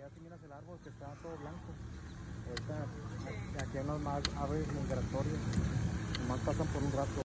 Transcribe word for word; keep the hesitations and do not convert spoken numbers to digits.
allá si miras el árbol que está todo blanco. Ahorita aquí hay unas más aves migratorias, nomás pasan por un rato.